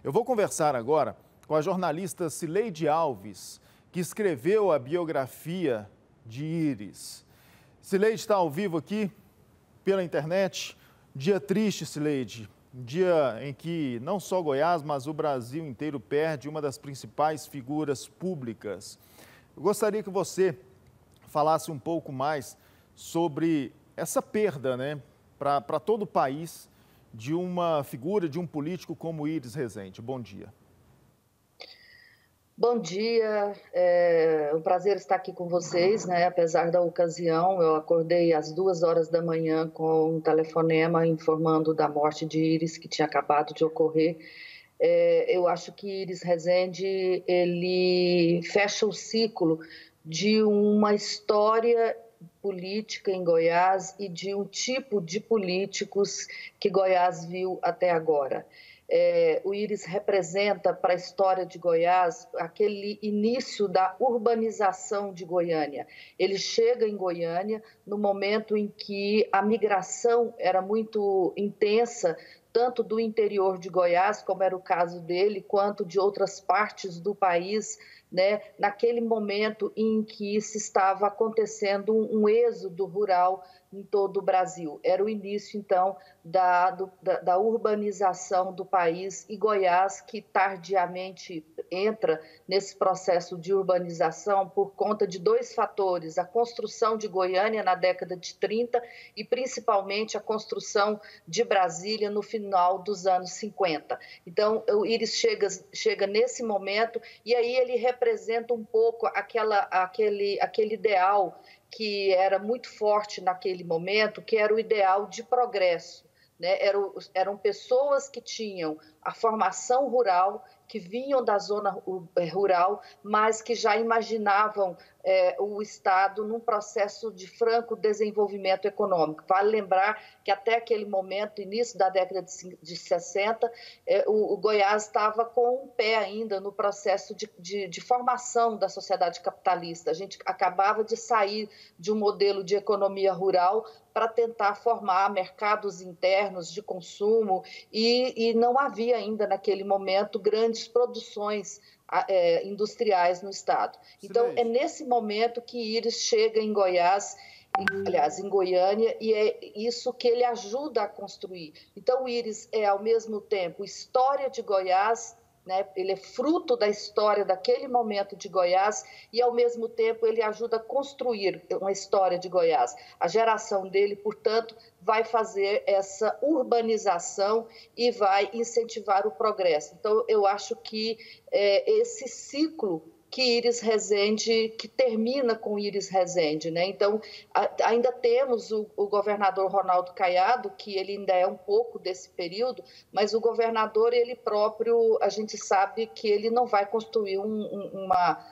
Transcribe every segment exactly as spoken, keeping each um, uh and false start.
Eu vou conversar agora com a jornalista Cileide Alves, que escreveu a biografia de Iris. Cileide está ao vivo aqui pela internet. Dia triste, Cileide. Um dia em que não só Goiás, mas o Brasil inteiro perde uma das principais figuras públicas. Eu gostaria que você falasse um pouco mais sobre essa perda, né, para todo o país, de uma figura, de um político como Iris Rezende. Bom dia. Bom dia, é um prazer estar aqui com vocês, né? Apesar da ocasião, eu acordei às duas horas da manhã com um telefonema informando da morte de Iris, que tinha acabado de ocorrer. É, eu acho que Iris Rezende, ele fecha o ciclo de uma história política em Goiás e de um tipo de políticos que Goiás viu até agora. É, o Iris representa para a história de Goiás aquele início da urbanização de Goiânia. Ele chega em Goiânia no momento em que a migração era muito intensa, tanto do interior de Goiás, como era o caso dele, quanto de outras partes do país, né, naquele momento em que se estava acontecendo um, um êxodo rural em todo o Brasil. Era o início, então, da, do, da, da urbanização do país, e Goiás, que tardiamente entra nesse processo de urbanização por conta de dois fatores: a construção de Goiânia na década de trinta e, principalmente, a construção de Brasília no final dos anos cinquenta. Então, o Iris chega, chega nesse momento, e aí ele representa um pouco aquela, aquele, aquele ideal que era muito forte naquele momento, que era o ideal de progresso, né? Eram, eram pessoas que tinham a formação rural, que vinham da zona rural, mas que já imaginavam é, o Estado num processo de franco desenvolvimento econômico. Vale lembrar que até aquele momento, início da década de sessenta, é, o, o Goiás estava com um pé ainda no processo de, de, de formação da sociedade capitalista. A gente acabava de sair de um modelo de economia rural para tentar formar mercados internos de consumo, e, e não havia ainda naquele momento grandes produções é, industriais no estado. Então, é nesse momento que Iris chega em Goiás, em, aliás, em Goiânia, e é isso que ele ajuda a construir. Então, o Iris é, ao mesmo tempo, história de Goiás, né? Ele é fruto da história daquele momento de Goiás, e, ao mesmo tempo, ele ajuda a construir uma história de Goiás. A geração dele, portanto, vai fazer essa urbanização e vai incentivar o progresso. Então, eu acho que é, esse ciclo que Iris Rezende, que termina com Iris Rezende, né? Então, a, ainda temos o, o governador Ronaldo Caiado, que ele ainda é um pouco desse período, mas o governador, ele próprio, a gente sabe que ele não vai construir um, um, uma,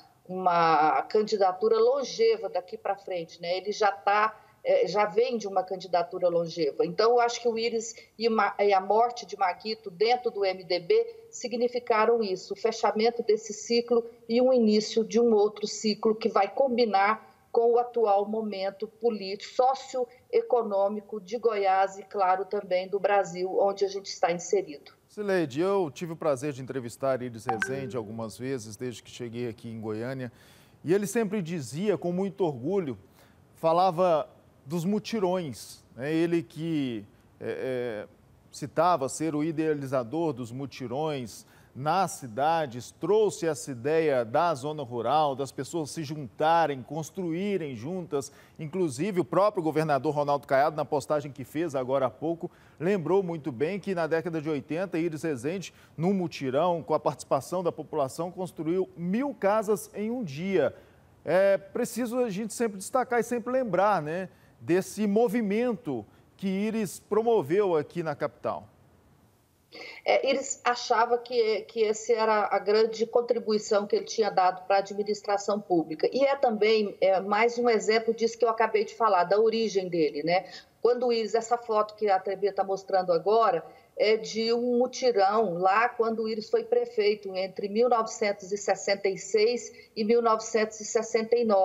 uma candidatura longeva daqui para frente, né? Ele já está... já vem de uma candidatura longeva. Então, eu acho que o Iris e a morte de Maguito dentro do M D B significaram isso, o fechamento desse ciclo e um início de um outro ciclo que vai combinar com o atual momento político, socioeconômico de Goiás e, claro, também do Brasil, onde a gente está inserido. Cileide, eu tive o prazer de entrevistar Iris Rezende algumas vezes, desde que cheguei aqui em Goiânia, e ele sempre dizia, com muito orgulho, falava dos mutirões, né? Ele que é, é, citava ser o idealizador dos mutirões nas cidades, trouxe essa ideia da zona rural, das pessoas se juntarem, construírem juntas. Inclusive, o próprio governador Ronaldo Caiado, na postagem que fez agora há pouco, lembrou muito bem que na década de oitenta, Iris Rezende, num mutirão, com a participação da população, construiu mil casas em um dia. É preciso a gente sempre destacar e sempre lembrar, né, desse movimento que Iris promoveu aqui na capital. É, Iris achava que, que essa era a grande contribuição que ele tinha dado para a administração pública. E é também é, mais um exemplo disso que eu acabei de falar, da origem dele, né? Quando o Iris, essa foto que a T V está mostrando agora, é de um mutirão lá quando o Iris foi prefeito, entre mil novecentos e sessenta e seis e mil novecentos e sessenta e nove.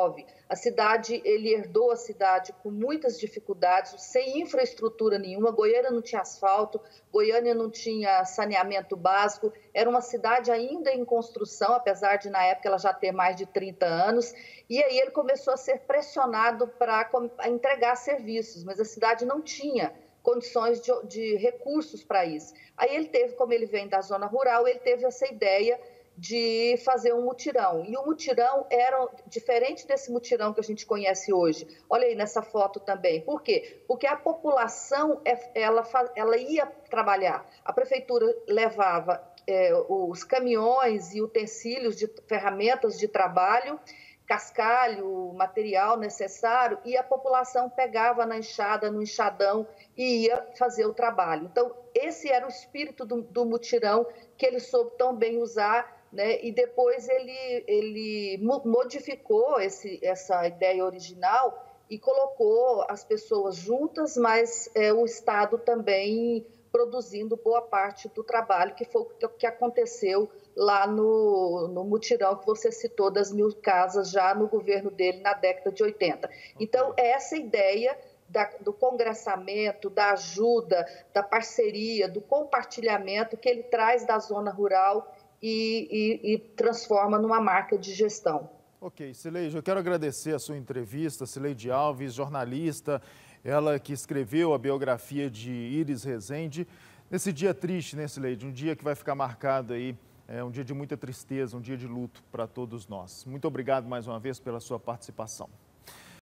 A cidade, ele herdou a cidade com muitas dificuldades, sem infraestrutura nenhuma. Goiânia não tinha asfalto, Goiânia não tinha saneamento básico, era uma cidade ainda em construção, apesar de na época ela já ter mais de trinta anos, e aí ele começou a ser pressionado para entregar serviços, mas a cidade não tinha condições de, de recursos para isso. Aí ele teve, como ele vem da zona rural, ele teve essa ideia de fazer um mutirão. E o mutirão era diferente desse mutirão que a gente conhece hoje. Olha aí nessa foto também. Por quê? Porque a população, ela, ela ia trabalhar. A prefeitura levava é, os caminhões e utensílios de ferramentas de trabalho, cascalho, material necessário, e a população pegava na enxada, no enxadão, e ia fazer o trabalho. Então, esse era o espírito do, do mutirão, que ele soube tão bem usar, né? E depois ele, ele modificou esse, essa ideia original e colocou as pessoas juntas, mas é, o Estado também produzindo boa parte do trabalho, que foi o que aconteceu lá no, no mutirão que você citou das mil casas já no governo dele na década de oitenta. Okay. Então, é essa ideia da, do congressamento, da ajuda, da parceria, do compartilhamento que ele traz da zona rural e, e, e transforma numa marca de gestão. Ok, Cileide, eu quero agradecer a sua entrevista, Cileide Alves, jornalista, ela que escreveu a biografia de Iris Rezende, nesse dia triste, né, Cileide? Um dia que vai ficar marcado aí, é um dia de muita tristeza, um dia de luto para todos nós. Muito obrigado mais uma vez pela sua participação.